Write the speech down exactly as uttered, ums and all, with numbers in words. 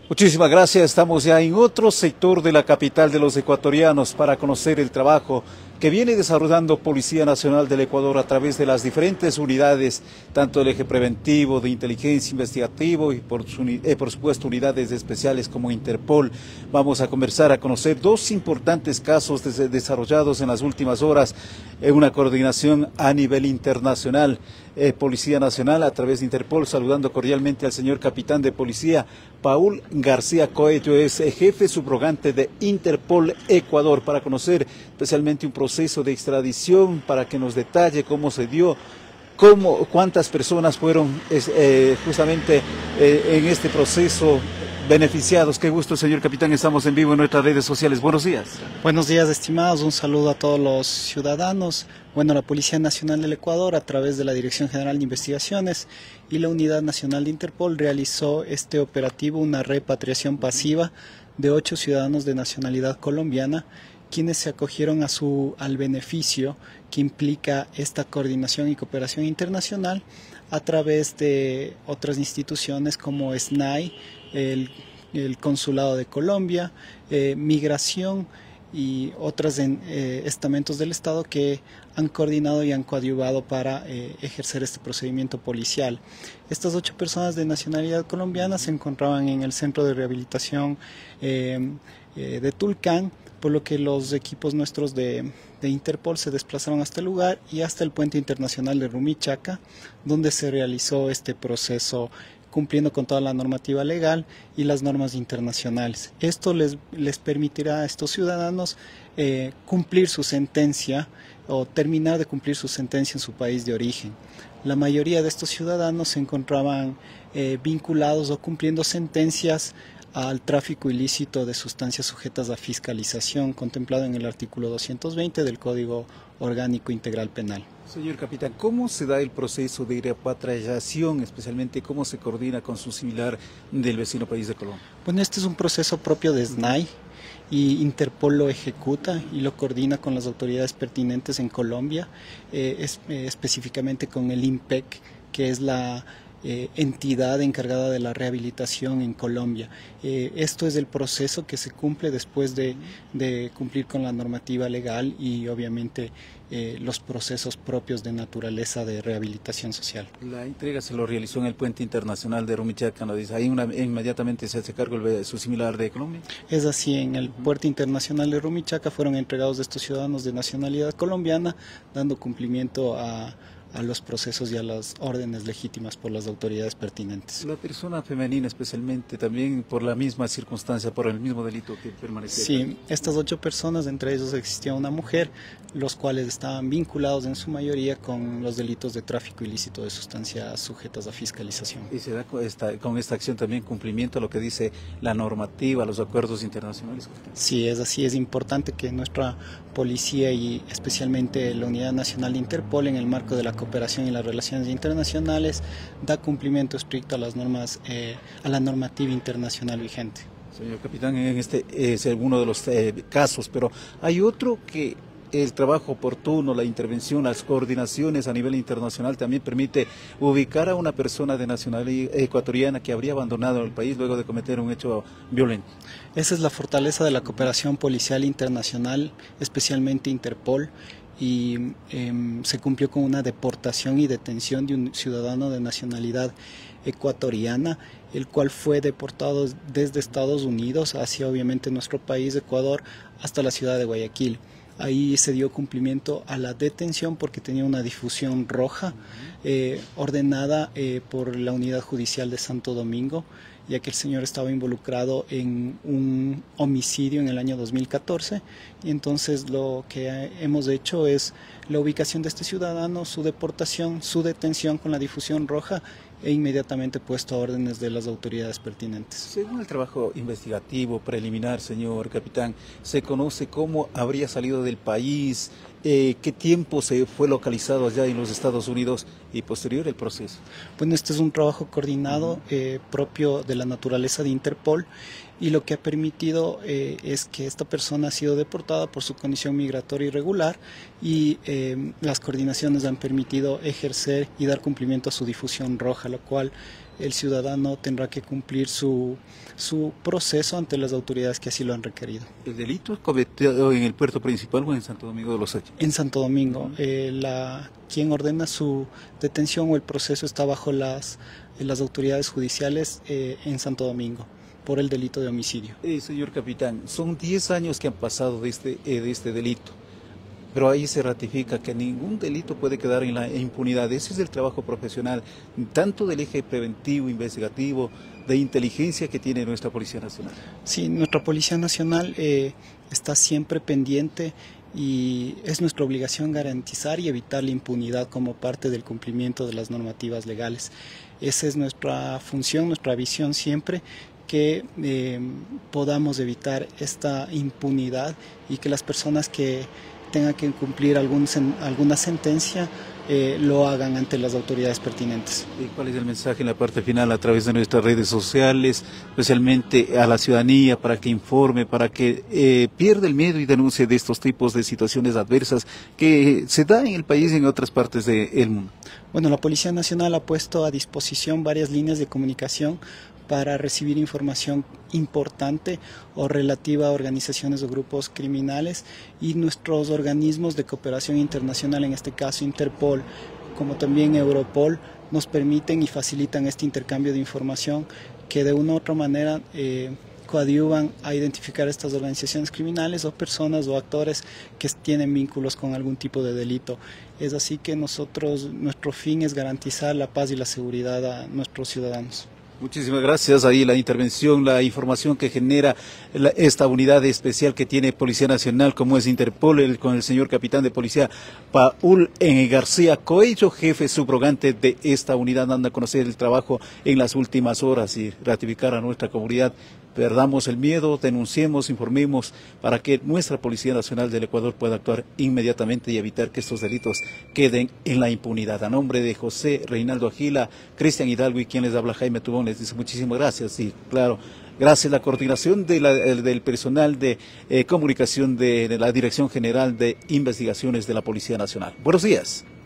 Muchísimas gracias. Estamos ya en otro sector de la capital de los ecuatorianos para conocer el trabajo que viene desarrollando Policía Nacional del Ecuador a través de las diferentes unidades, tanto del eje preventivo, de inteligencia investigativo y por, su, eh, por supuesto unidades especiales como Interpol. Vamos a conversar, a conocer dos importantes casos des desarrollados en las últimas horas, en una coordinación a nivel internacional. Eh, Policía Nacional a través de Interpol, saludando cordialmente al señor capitán de policía, Paul García Coello, es jefe subrogante de Interpol Ecuador, para conocer especialmente un proceso de extradición, para que nos detalle cómo se dio, cómo, cuántas personas fueron eh, justamente eh, en este proceso beneficiados. Qué gusto, señor capitán, estamos en vivo en nuestras redes sociales. Buenos días. Buenos días, estimados, un saludo a todos los ciudadanos. Bueno, la Policía Nacional del Ecuador, a través de la Dirección General de Investigaciones y la Unidad Nacional de Interpol, realizó este operativo, una repatriación pasiva de ocho ciudadanos de nacionalidad colombiana, quienes se acogieron a su, al beneficio que implica esta coordinación y cooperación internacional a través de otras instituciones como S N A I, el, el Consulado de Colombia, eh, Migración y otros eh, estamentos del Estado que han coordinado y han coadyuvado para eh, ejercer este procedimiento policial. Estas ocho personas de nacionalidad colombiana se encontraban en el centro de rehabilitación eh, eh, de Tulcán, por lo que los equipos nuestros de, de Interpol se desplazaron hasta el lugar y hasta el puente internacional de Rumichaca, donde se realizó este proceso cumpliendo con toda la normativa legal y las normas internacionales. Esto les, les permitirá a estos ciudadanos eh, cumplir su sentencia o terminar de cumplir su sentencia en su país de origen. La mayoría de estos ciudadanos se encontraban eh, vinculados o cumpliendo sentencias al tráfico ilícito de sustancias sujetas a fiscalización, contemplado en el artículo doscientos veinte del Código Orgánico Integral Penal. Señor capitán, ¿cómo se da el proceso de repatriación, especialmente cómo se coordina con su similar del vecino país de Colombia? Bueno, este es un proceso propio de S N A I y Interpol lo ejecuta y lo coordina con las autoridades pertinentes en Colombia, eh, es, eh, específicamente con el INPEC, que es la Eh, entidad encargada de la rehabilitación en Colombia. Eh, esto es el proceso que se cumple después de, de cumplir con la normativa legal y obviamente eh, los procesos propios de naturaleza de rehabilitación social. La entrega se lo realizó en el puente internacional de Rumichaca, ¿no? Dice, ahí una, inmediatamente se hace cargo el, su similar de Colombia. Es así, en el puerto internacional de Rumichaca fueron entregados estos ciudadanos de nacionalidad colombiana, dando cumplimiento a a los procesos y a las órdenes legítimas por las autoridades pertinentes. La persona femenina especialmente, también por la misma circunstancia, por el mismo delito que permanecía. Sí, acá. Estas ocho personas, entre ellos existía una mujer, los cuales estaban vinculados en su mayoría con los delitos de tráfico ilícito de sustancias sujetas a fiscalización. Y se da con esta, con esta acción también cumplimiento a lo que dice la normativa, los acuerdos internacionales. Sí, es así, es importante que nuestra policía y especialmente la Unidad Nacional de Interpol, en el marco de la cooperación y las relaciones internacionales, da cumplimiento estricto a las normas, eh, a la normativa internacional vigente. Señor capitán, en este es alguno de los eh, casos, pero hay otro que el trabajo oportuno, la intervención, las coordinaciones a nivel internacional también permite ubicar a una persona de nacionalidad ecuatoriana que habría abandonado el país luego de cometer un hecho violento. Esa es la fortaleza de la cooperación policial internacional, especialmente Interpol, y eh, se cumplió con una deportación y detención de un ciudadano de nacionalidad ecuatoriana, el cual fue deportado desde Estados Unidos hacia obviamente nuestro país, Ecuador, hasta la ciudad de Guayaquil. Ahí se dio cumplimiento a la detención porque tenía una difusión roja eh, ordenada eh, por la Unidad Judicial de Santo Domingo, ya que el señor estaba involucrado en un homicidio en el año dos mil catorce, y entonces lo que hemos hecho es la ubicación de este ciudadano, su deportación, su detención con la difusión roja e inmediatamente puesto a órdenes de las autoridades pertinentes. Según el trabajo investigativo preliminar, señor capitán, ¿se conoce cómo habría salido del país, eh, qué tiempo se fue localizado allá en los Estados Unidos y posterior el proceso? Bueno, este es un trabajo coordinado eh, propio de la naturaleza de Interpol, y lo que ha permitido eh, es que esta persona ha sido deportada por su condición migratoria irregular, y eh, las coordinaciones han permitido ejercer y dar cumplimiento a su difusión roja, lo cual el ciudadano tendrá que cumplir su, su proceso ante las autoridades que así lo han requerido. ¿El delito es cometido en el puerto principal o en Santo Domingo de los Hechos? En Santo Domingo, eh, la, quien ordena su detención o el proceso está bajo las, las autoridades judiciales eh, en Santo Domingo, por el delito de homicidio. Eh, señor capitán, son diez años que han pasado de este, eh, de este delito, pero ahí se ratifica que ningún delito puede quedar en la impunidad. Ese es el trabajo profesional, tanto del eje preventivo, investigativo, de inteligencia que tiene nuestra Policía Nacional. Sí, nuestra Policía Nacional eh, está siempre pendiente y es nuestra obligación garantizar y evitar la impunidad como parte del cumplimiento de las normativas legales. Esa es nuestra función, nuestra visión siempre, que eh, podamos evitar esta impunidad y que las personas que tengan que cumplir algún, alguna sentencia eh, lo hagan ante las autoridades pertinentes. ¿Y cuál es el mensaje en la parte final a través de nuestras redes sociales, especialmente a la ciudadanía, para que informe, para que eh, pierda el miedo y denuncie de estos tipos de situaciones adversas que se dan en el país y en otras partes del mundo? Bueno, la Policía Nacional ha puesto a disposición varias líneas de comunicación para recibir información importante o relativa a organizaciones o grupos criminales, y nuestros organismos de cooperación internacional, en este caso Interpol, como también Europol, nos permiten y facilitan este intercambio de información que de una u otra manera eh, coadyuvan a identificar estas organizaciones criminales o personas o actores que tienen vínculos con algún tipo de delito. Es así que nosotros, nuestro fin es garantizar la paz y la seguridad a nuestros ciudadanos. Muchísimas gracias. Ahí la intervención, la información que genera la, esta unidad especial que tiene Policía Nacional, como es Interpol, el, con el señor capitán de policía Paul N. García Coello, jefe subrogante de esta unidad, dando a conocer el trabajo en las últimas horas y ratificar a nuestra comunidad. Perdamos el miedo, denunciemos, informemos para que nuestra Policía Nacional del Ecuador pueda actuar inmediatamente y evitar que estos delitos queden en la impunidad. A nombre de José Reinaldo Agila, Cristian Hidalgo y quien les habla, Jaime Tubón, les dice muchísimas gracias y claro, gracias a la coordinación de la, del personal de eh, comunicación de, de la Dirección General de Investigaciones de la Policía Nacional. Buenos días.